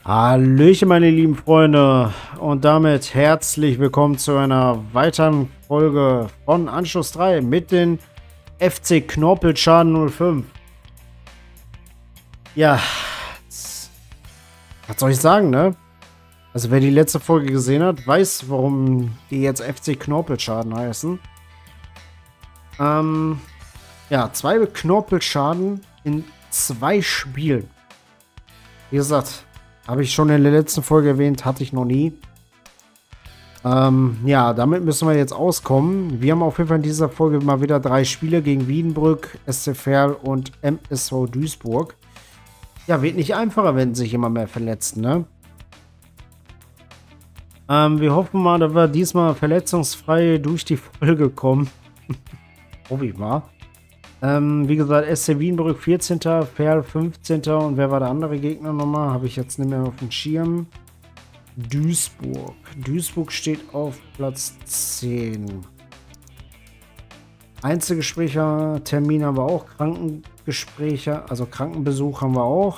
Hallöchen, meine lieben Freunde, und damit herzlich willkommen zu einer weiteren Folge von Anschluss 3 mit den FC Knorpelschaden 05. Ja, was soll ich sagen, ne? Also wer die letzte Folge gesehen hat, weiß, warum die jetzt FC Knorpelschaden heißen. Ja, 2 Knorpelschaden in 2 Spielen. Wie gesagt, habe ich schon in der letzten Folge erwähnt, hatte ich noch nie. Ja, damit müssen wir jetzt auskommen. Wir haben auf jeden Fall in dieser Folge mal wieder 3 Spiele gegen Wiedenbrück, SC Verl und MSV Duisburg. Ja, wird nicht einfacher, wenn sich immer mehr verletzen, ne? Wir hoffen mal, dass wir diesmal verletzungsfrei durch die Folge kommen. Hoffe ich mal. Wie gesagt, SC Wiedenbrück 14., Verl 15. Und wer war der andere Gegner nochmal? Habe ich jetzt nicht mehr auf dem Schirm. Duisburg. Duisburg steht auf Platz 10. Einzelgespräche, Termin haben wir auch. Krankengespräche, also Krankenbesuch haben wir auch.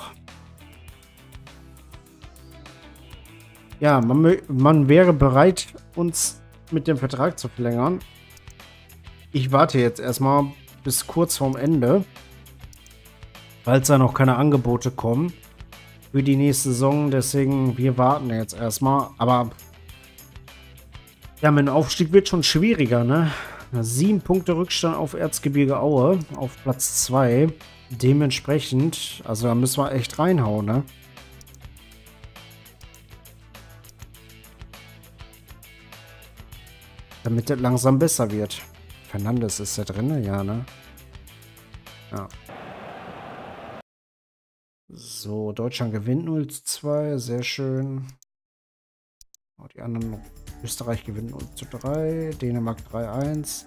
Ja, man wäre bereit, uns mit dem Vertrag zu verlängern. Ich warte jetzt erstmal bis kurz vorm Ende, falls da noch keine Angebote kommen für die nächste Saison. Deswegen, wir warten jetzt erstmal. Aber ja, mit dem Aufstieg wird schon schwieriger, ne? 7 Punkte Rückstand auf Erzgebirge Aue auf Platz 2. Dementsprechend, also da müssen wir echt reinhauen, ne? Damit das langsam besser wird. Fernandes ist da drin, ja, ne? Ja. So, Deutschland gewinnt 0:2, sehr schön. Oh, die anderen, Österreich gewinnt 0:3, Dänemark 3:1.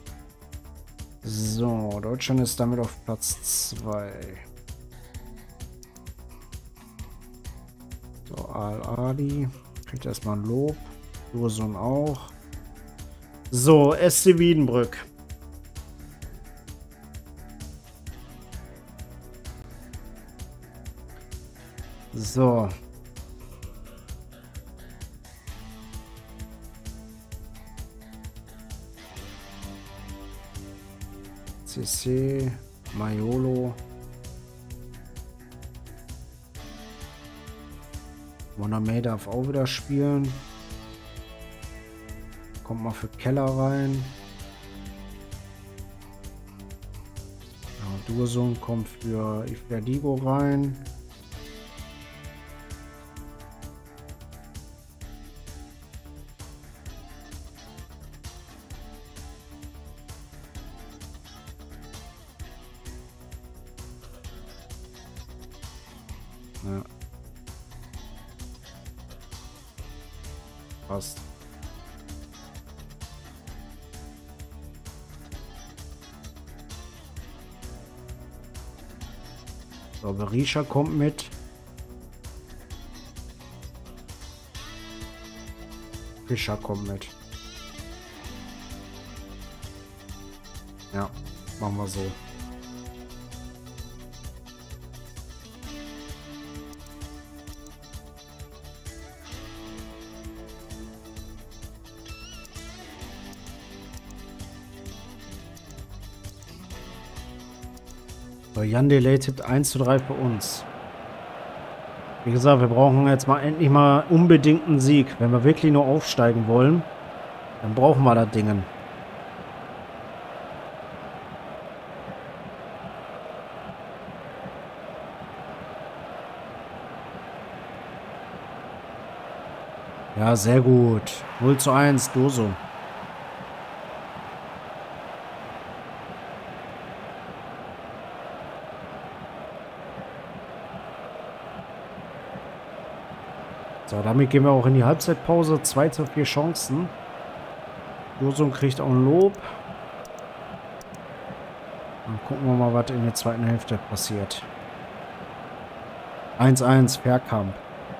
So, Deutschland ist damit auf Platz 2. So, Al-Ali kriegt erstmal ein Lob. Dursun auch. So, SC Wiedenbrück. So. CC, Maiolo. Monamé darf auch wieder spielen. Kommt mal für Keller rein. Ja, Dursun kommt für Ifradigo rein. Ja. Passt. So, Berisha kommt mit. Fischer kommt mit. Ja, machen wir so. So, Jan Delay tippt 1:3 für uns. Wie gesagt, wir brauchen jetzt mal endlich mal unbedingt einen Sieg. Wenn wir wirklich nur aufsteigen wollen, dann brauchen wir das Ding. Ja, sehr gut. 0:1, Doso. So, damit gehen wir auch in die Halbzeitpause. 2:4 Chancen. Doso kriegt auch ein Lob. Dann gucken wir mal, was in der zweiten Hälfte passiert. 1:1, Verkamp.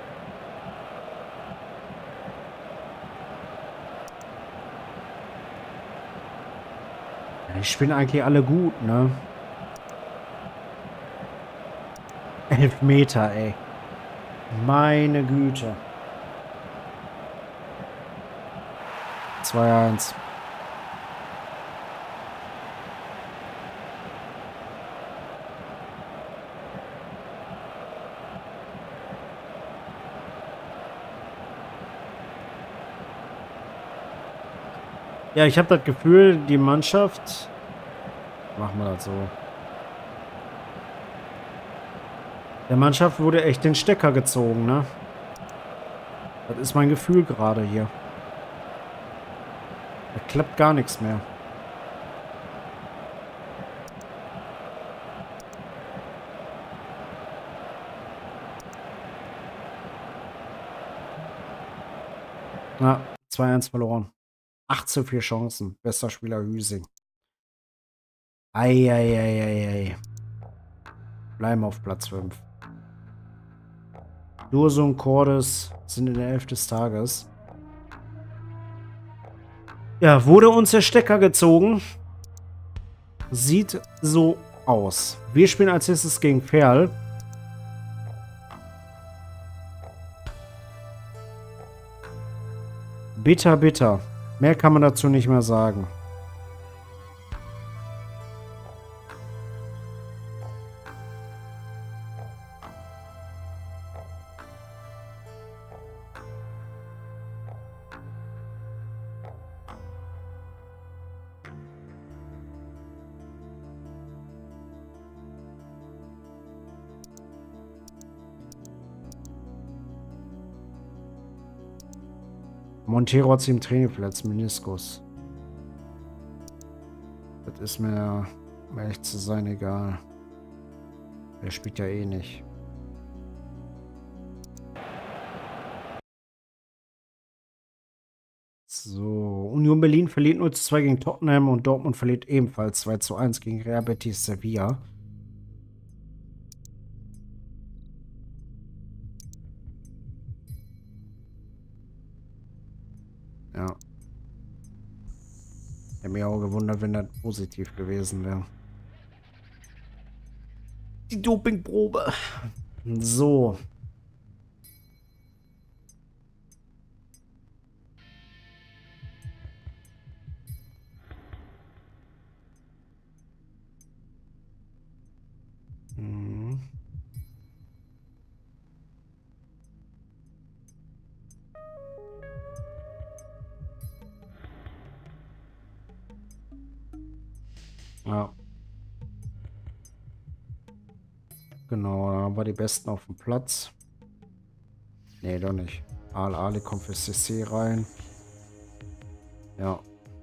Die spielen eigentlich alle gut, ne? 11 Meter, ey. Meine Güte. 2-1. Ja, ich habe das Gefühl, die Mannschaft... Machen wir das so. Der Mannschaft wurde echt den Stecker gezogen, ne? Das ist mein Gefühl gerade hier. Da klappt gar nichts mehr. Ja, 2-1 verloren. 8:4 Chancen. Bester Spieler Hüsing. Eieieiei. Bleiben auf Platz 5. Durso und Cordes sind in der 11 des Tages. Ja, wurde uns der Stecker gezogen. Sieht so aus. Wir spielen als nächstes gegen Ferl. Bitter, bitter. Mehr kann man dazu nicht mehr sagen. Montero hat sich im Training verletzt, Meniskus. Das ist mir, um ehrlich zu sein, egal. Er spielt ja eh nicht. So, Union Berlin verliert 0:2 gegen Tottenham und Dortmund verliert ebenfalls 2:1 gegen Real Betis Sevilla. Ja. Hätte mich auch gewundert, wenn das positiv gewesen wäre. Die Dopingprobe. So. Mhm. Ja. Genau, da haben wir die Besten auf dem Platz. Nee, doch nicht. Al-Ali kommt für CC rein. Ja.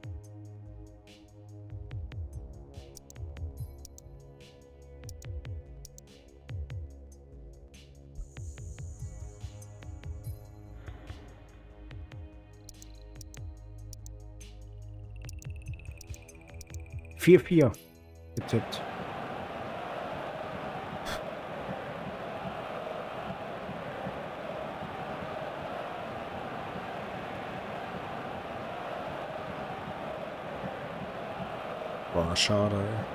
Vier getippt. Boah, schade, ey.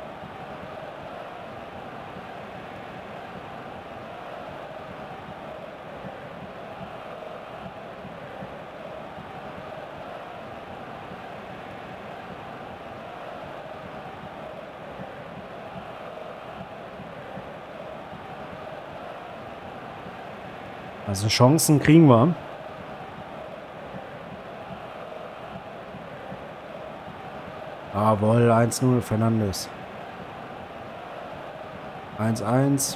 Also Chancen kriegen wir. Jawohl, 1:0 Fernandes. 1:1.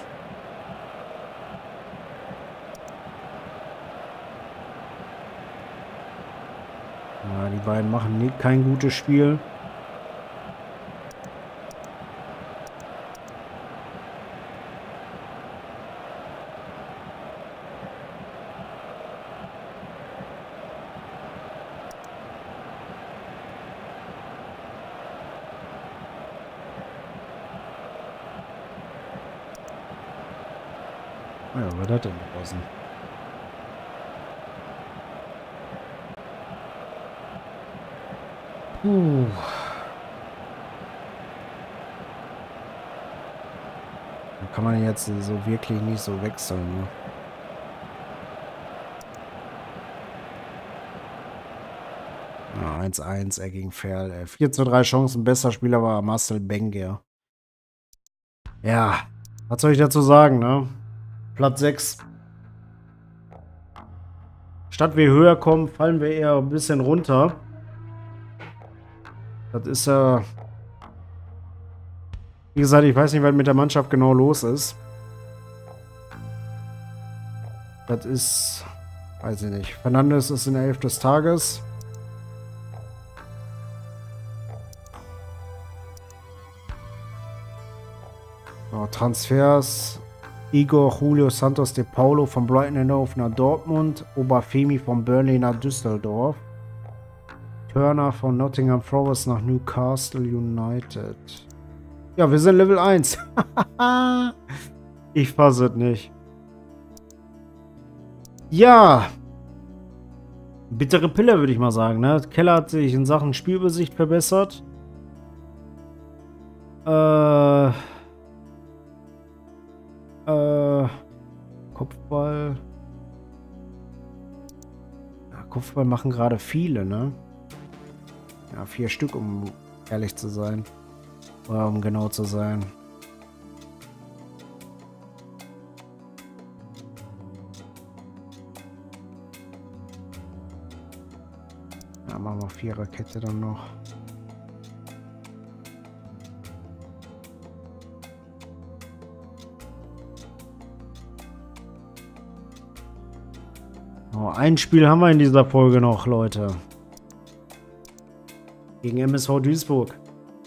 Ja, die beiden machen nie, kein gutes Spiel. Ja, was hat denn draußen? Da kann man jetzt so wirklich nicht so wechseln, ne? Ja, 1-1 gegen Ferl. 4:3 Chancen. Bester Spieler war Marcel Benger. Ja, was soll ich dazu sagen, ne? Platz 6. Statt wir höher kommen, fallen wir eher ein bisschen runter. Das ist wie gesagt, ich weiß nicht, was mit der Mannschaft genau los ist. Das ist, weiß ich nicht. Fernandes ist in der 11. des Tages. So, Transfers. Igor Julio Santos de Paulo von Brighton and Hove nach Dortmund. Obafemi von Burnley nach Düsseldorf. Turner von Nottingham Forest nach Newcastle United. Ja, wir sind Level 1. Ich fasse es nicht. Ja. Bittere Pille, würde ich mal sagen. Ne? Keller hat sich in Sachen Spielübersicht verbessert. Kopfball. Ja, Kopfball machen gerade viele, ne? Ja, 4 Stück, um ehrlich zu sein. Oder um genau zu sein. Ja, machen wir 4er-Kette dann noch. Oh, ein Spiel haben wir in dieser Folge noch, Leute. Gegen MSV Duisburg.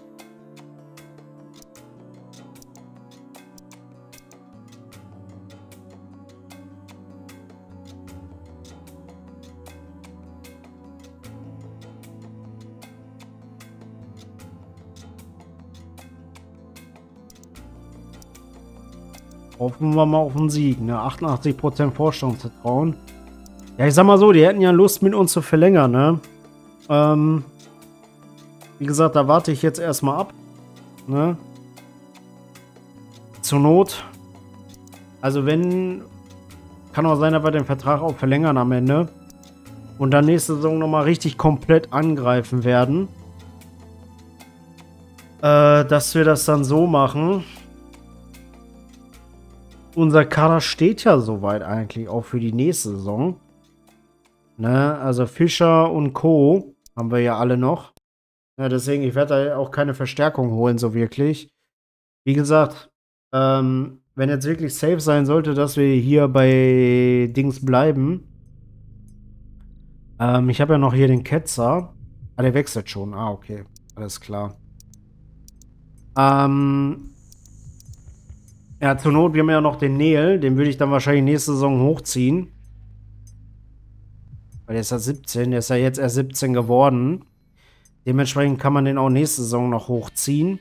Hoffen wir mal auf einen Sieg, ne? 88% Vorstandsvertrauen. Ja, ich sag mal so, die hätten ja Lust, mit uns zu verlängern, ne? Wie gesagt, da warte ich jetzt erstmal ab, ne? Zur Not. Also wenn, kann auch sein, dass wir den Vertrag auch verlängern am Ende. Und dann nächste Saison nochmal richtig komplett angreifen werden. Dass wir das dann so machen. Unser Kader steht ja soweit eigentlich auch für die nächste Saison. Ne, also Fischer und Co. haben wir ja alle noch. Ja, deswegen, ich werde da auch keine Verstärkung holen, so wirklich. Wie gesagt, wenn jetzt wirklich safe sein sollte, dass wir hier bei Dings bleiben. Ich habe ja noch hier den Ketzer. Ah, der wechselt schon. Ah, okay. Alles klar. Ja, zur Not, wir haben ja noch den Neil. Den würde ich dann wahrscheinlich nächste Saison hochziehen. Weil der ist ja 17. Der ist ja jetzt erst 17 geworden. Dementsprechend kann man den auch nächste Saison noch hochziehen.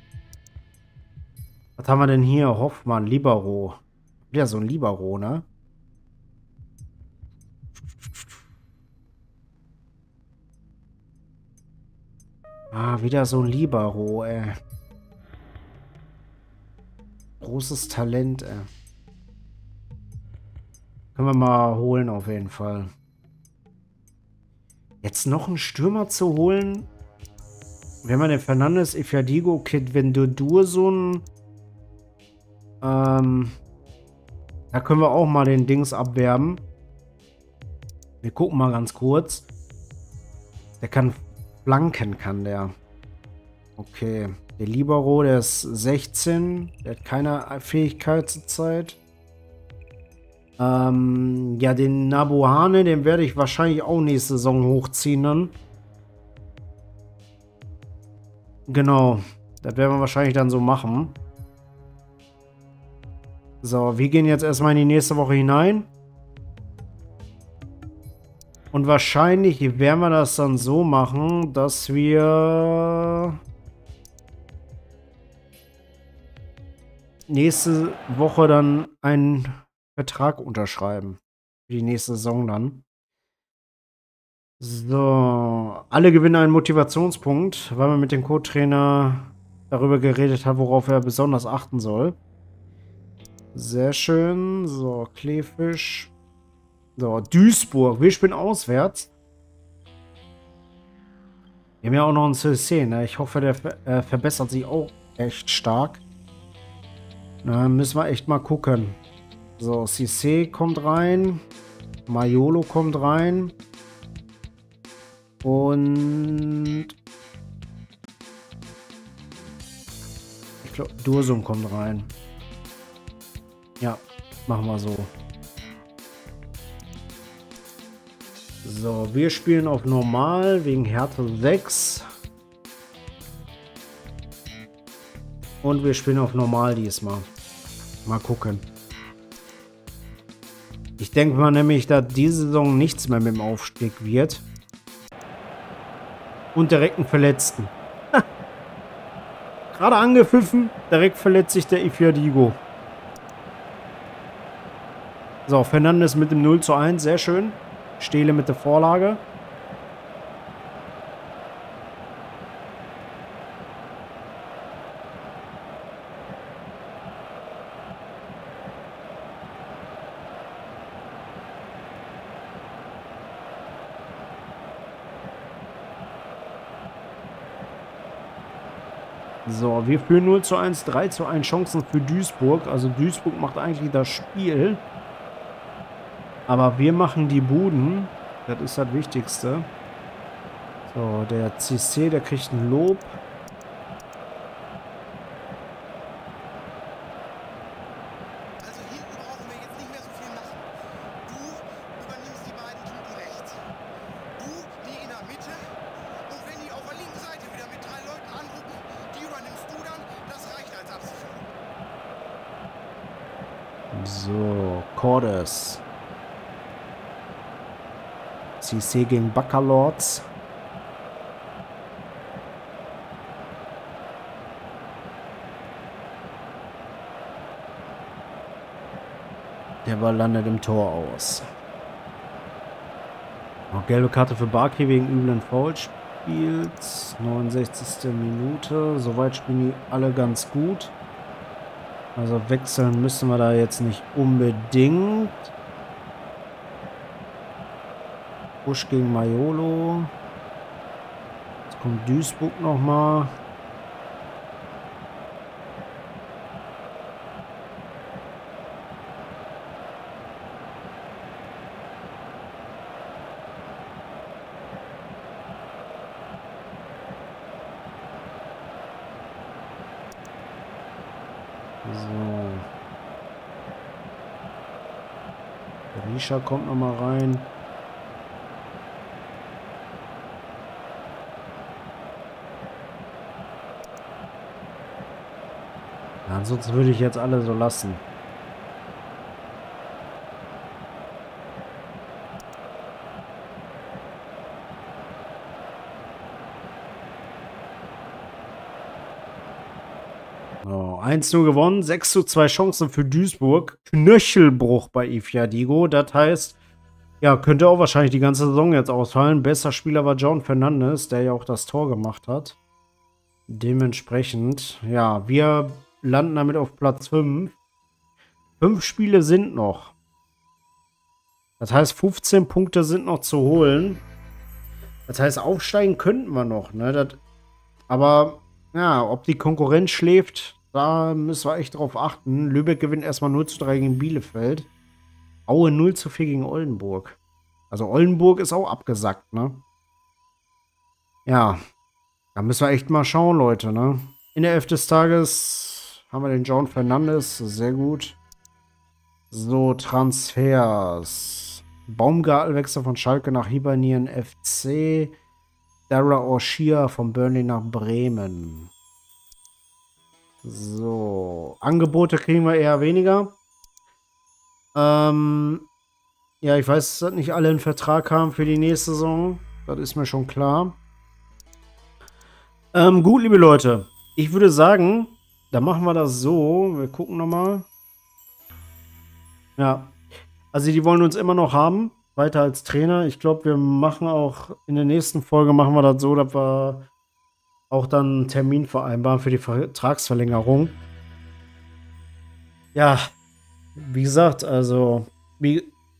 Was haben wir denn hier? Hoffmann, Libero. Ja, so ein Libero, ne? Ah, wieder so ein Libero, ey. Großes Talent, ey. Können wir mal holen, auf jeden Fall. Jetzt noch einen Stürmer zu holen. Wenn man den Fernandes, Ifadigo, Kid Vendodur so ein. Da können wir auch mal den Dings abwerben. Wir gucken mal ganz kurz. Der kann flanken, kann der. Okay. Der Libero, der ist 16. Der hat keine Fähigkeit zurzeit. Ja, den Nabuhane, den werde ich wahrscheinlich auch nächste Saison hochziehen dann. Genau. Das werden wir wahrscheinlich dann so machen. So, wir gehen jetzt erstmal in die nächste Woche hinein. Und wahrscheinlich werden wir das dann so machen, dass wir nächste Woche dann einen Vertrag unterschreiben. Für die nächste Saison dann. So, alle gewinnen einen Motivationspunkt, weil man mit dem Co-Trainer darüber geredet hat, worauf er besonders achten soll. Sehr schön. So, Kleefisch. So, Duisburg. Wir spielen auswärts. Wir haben ja auch noch einen CC, ne? Ich hoffe, der verbessert sich auch echt stark. Na, müssen wir echt mal gucken. So, CC kommt rein. Maiolo kommt rein. Und ich glaube, Dursum kommt rein. Ja, machen wir so. So, wir spielen auf normal wegen Härte 6. Und wir spielen auf normal diesmal. Mal gucken. Ich denke mal nämlich, dass diese Saison nichts mehr mit dem Aufstieg wird. Und direkt einen Verletzten. Gerade angepfiffen, direkt verletzt sich der Ifeadigo. So, Fernandes mit dem 0:1, sehr schön. Stehle mit der Vorlage. So, wir führen 0:1, 3:1 Chancen für Duisburg. Also Duisburg macht eigentlich das Spiel. Aber wir machen die Buden. Das ist das Wichtigste. So, der CC, der kriegt ein Lob. Also hinten brauchen wir jetzt nicht mehr so viel machen. Du übernimmst die beiden Typen rechts. Du die in der Mitte. Und wenn die auf der linken Seite wieder mit 3 Leuten anrücken, die übernimmst du dann. Das reicht als Absicherung. So, Cordes. CC gegen Baccalords. Der Ball landet im Tor aus. Noch gelbe Karte für Barkey wegen üblen Foulspiels. 69. Minute. Soweit spielen die alle ganz gut. Also wechseln müssen wir da jetzt nicht unbedingt. Busch gegen Maiolo. Jetzt kommt Duisburg nochmal. So. Risha kommt nochmal rein. Ja, ansonsten würde ich jetzt alle so lassen. So, 1:0 gewonnen, 6:2 Chancen für Duisburg. Knöchelbruch bei Ifeadigo. Das heißt, ja, könnte auch wahrscheinlich die ganze Saison jetzt ausfallen. Bester Spieler war John Fernandes, der ja auch das Tor gemacht hat. Dementsprechend, ja, wir landen damit auf Platz 5. 5 Spiele sind noch. Das heißt, 15 Punkte sind noch zu holen. Das heißt, aufsteigen könnten wir noch, ne? Aber, ja, ob die Konkurrenz schläft, da müssen wir echt drauf achten. Lübeck gewinnt erstmal 0:3 gegen Bielefeld. Aue 0:4 gegen Oldenburg. Also Oldenburg ist auch abgesackt, ne? Ja, da müssen wir echt mal schauen, Leute, ne? In der 11. des Tages haben wir den John Fernandes, sehr gut. So, Transfers. Baumgartelwechsel von Schalke nach Hibernian FC. Dara O'Shea von Burnley nach Bremen. So, Angebote kriegen wir eher weniger. Ja, ich weiß, dass nicht alle einen Vertrag haben für die nächste Saison. Das ist mir schon klar. Gut, liebe Leute. Ich würde sagen, dann machen wir das so. Wir gucken nochmal. Ja. Also die wollen uns immer noch haben. Weiter als Trainer. Ich glaube, wir machen auch in der nächsten Folge machen wir das so, dass wir auch dann einen Termin vereinbaren für die Vertragsverlängerung. Ja, wie gesagt, also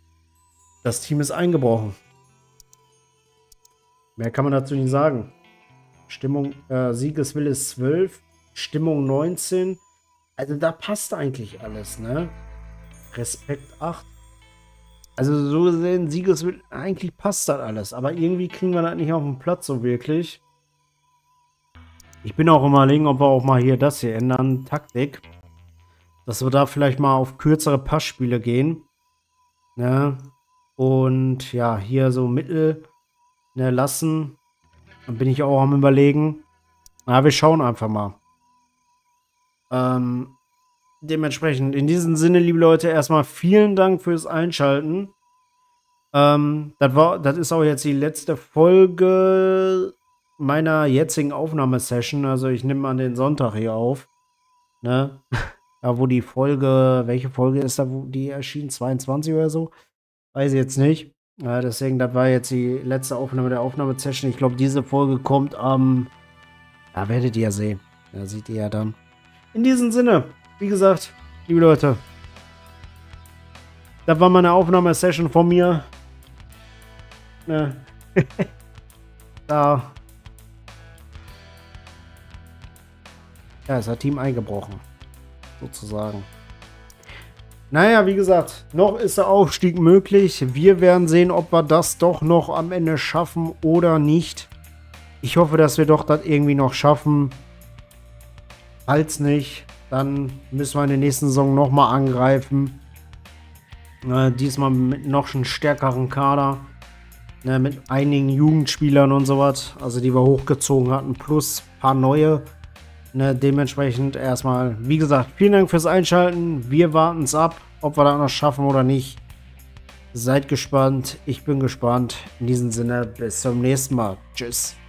das Team ist eingebrochen. Mehr kann man dazu nicht sagen. Stimmung, Siegeswille ist 12, Stimmung 19. Also da passt eigentlich alles, ne? Respekt 8. Also so gesehen, Siegeswille, eigentlich passt das alles. Aber irgendwie kriegen wir das nicht auf den Platz so wirklich. Ich bin auch überlegen, ob wir auch mal hier das hier ändern, Taktik. Dass wir da vielleicht mal auf kürzere Passspiele gehen. Ne? Und ja, hier so Mittel lassen. Dann bin ich auch am Überlegen. Na, wir schauen einfach mal. Dementsprechend, in diesem Sinne, liebe Leute, erstmal vielen Dank fürs Einschalten. Das ist auch jetzt die letzte Folge meiner jetzigen Aufnahmesession. Also ich nehme an den Sonntag hier auf. Ne? Da wo die Folge, welche Folge ist da, wo die erschien? 22 oder so? Weiß ich jetzt nicht. Deswegen, das war jetzt die letzte Aufnahme der Aufnahmesession. Ich glaube, diese Folge kommt am... Ja, werdet ihr ja sehen. Da seht ihr ja dann. In diesem Sinne, wie gesagt, liebe Leute, das war meine Aufnahmesession von mir. Ne? Da ja, ist das Team eingebrochen. Sozusagen. Naja, wie gesagt, noch ist der Aufstieg möglich. Wir werden sehen, ob wir das doch noch am Ende schaffen oder nicht. Ich hoffe, dass wir doch das irgendwie noch schaffen. Falls nicht, dann müssen wir in der nächsten Saison nochmal angreifen. Diesmal mit noch einem stärkeren Kader. Mit einigen Jugendspielern und sowas. Also die wir hochgezogen hatten. Plus ein paar neue. Dementsprechend erstmal, wie gesagt, vielen Dank fürs Einschalten. Wir warten es ab, ob wir das noch schaffen oder nicht. Seid gespannt. Ich bin gespannt. In diesem Sinne, bis zum nächsten Mal. Tschüss.